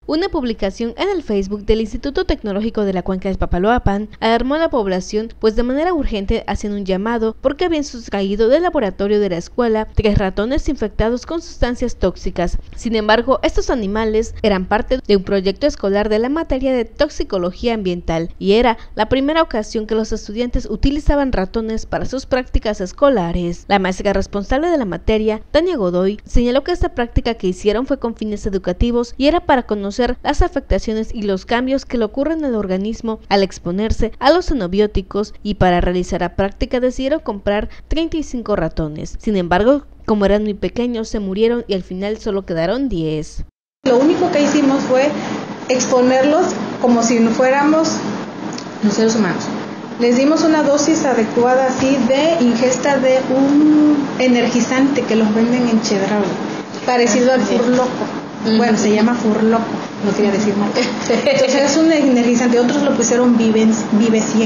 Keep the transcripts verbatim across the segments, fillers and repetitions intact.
Una publicación en el Facebook del Instituto Tecnológico de la Cuenca de Papaloapan alarmó a la población, pues de manera urgente hacían un llamado porque habían sustraído del laboratorio de la escuela tres ratones infectados con sustancias tóxicas. Sin embargo, estos animales eran parte de un proyecto escolar de la materia de toxicología ambiental y era la primera ocasión que los estudiantes utilizaban ratones para sus prácticas escolares. La maestra responsable de la materia, Tania Godoy, señaló que esta práctica que hicieron fue con fines educativos y era para conocer las afectaciones y los cambios que le ocurren en el organismo al exponerse a los xenobióticos, y para realizar la práctica decidieron comprar treinta y cinco ratones. Sin embargo, como eran muy pequeños, se murieron y al final solo quedaron diez. Lo único que hicimos fue exponerlos como si fuéramos los seres humanos. Les dimos una dosis adecuada así de ingesta de un energizante que los venden en Chedraui, parecido al Furloco. Bueno, se llama Furloco, no quería decir mal. Entonces es un energizante, otros lo pusieron Vive, Vive cien.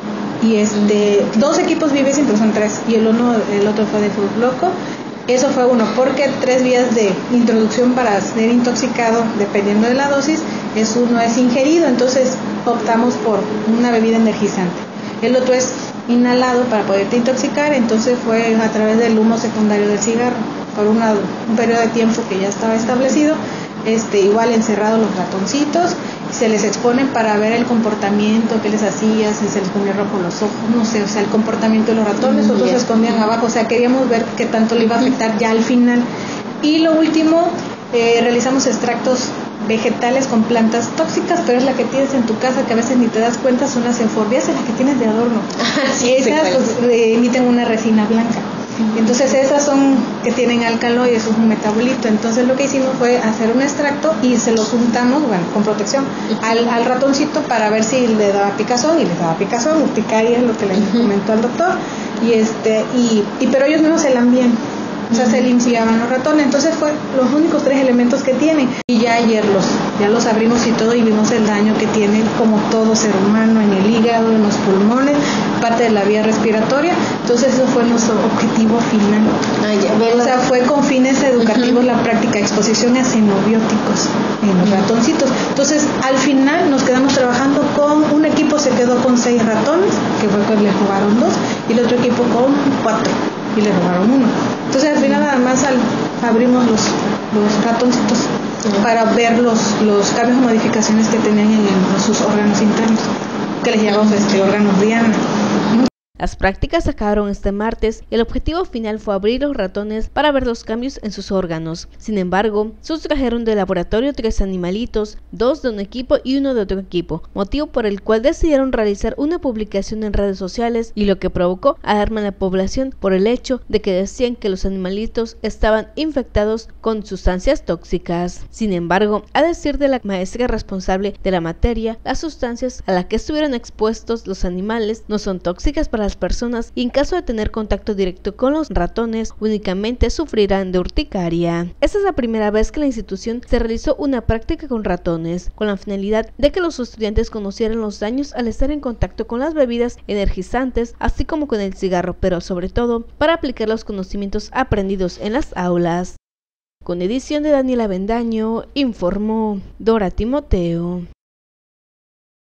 Y este, dos equipos Vive cien, pero son tres. Y el uno, el otro fue de Furloco. Eso fue uno, porque tres vías de introducción para ser intoxicado, dependiendo de la dosis, es uno es ingerido, entonces optamos por una bebida energizante. El otro es inhalado para poderte intoxicar, entonces fue a través del humo secundario del cigarro, por una, un periodo de tiempo que ya estaba establecido. Este, igual encerrados los ratoncitos, se les exponen para ver el comportamiento, qué les hacía, si se les ponía rojo los ojos, no sé, o sea, el comportamiento de los ratones, mm, otros yeah. se escondían abajo, o sea, queríamos ver qué tanto le iba a afectar ya al final. Y lo último, eh, realizamos extractos vegetales con plantas tóxicas, pero es la que tienes en tu casa que a veces ni te das cuenta, son las euforbias, es la que tienes de adorno. Sí, esas pues, eh, emiten una resina blanca. Entonces esas son que tienen álcalo y eso es un metabolito. Entonces lo que hicimos fue hacer un extracto y se lo juntamos, bueno, con protección, al, al ratoncito para ver si le daba picazón, y les daba picazón, urticaria, es lo que le comentó al doctor, y este, y, y pero ellos mismos se lambían. O sea, se limpiaban los ratones. Entonces fue los únicos tres elementos que tienen. Y ya ayer los, ya los abrimos y todo, y vimos el daño que tienen, como todo ser humano, en el hígado, en los pulmones, parte de la vía respiratoria. Entonces eso fue nuestro objetivo final. Ah, ya, o sea, fue con fines educativos uh-huh. la práctica, exposición a xenobióticos en los uh-huh. ratoncitos. Entonces al final nos quedamos trabajando con un equipo, se quedó con seis ratones, que fue que le robaron dos, y el otro equipo con cuatro, y le robaron uno. Entonces al final nada más al, abrimos los, los ratoncitos uh-huh. para ver los, los cambios o modificaciones que tenían en, en sus órganos internos, que les llamamos este, órganos Diana. Las prácticas acabaron este martes y el objetivo final fue abrir los ratones para ver los cambios en sus órganos. Sin embargo, sustrajeron del laboratorio tres animalitos, dos de un equipo y uno de otro equipo, motivo por el cual decidieron realizar una publicación en redes sociales, y lo que provocó alarma en la población por el hecho de que decían que los animalitos estaban infectados con sustancias tóxicas. Sin embargo, a decir de la maestra responsable de la materia, las sustancias a las que estuvieron expuestos los animales no son tóxicas para las personas, y en caso de tener contacto directo con los ratones únicamente sufrirán de urticaria. Esta es la primera vez que la institución se realizó una práctica con ratones, con la finalidad de que los estudiantes conocieran los daños al estar en contacto con las bebidas energizantes, así como con el cigarro, pero sobre todo para aplicar los conocimientos aprendidos en las aulas. Con edición de Daniela Bendaño, informó Dora Timoteo.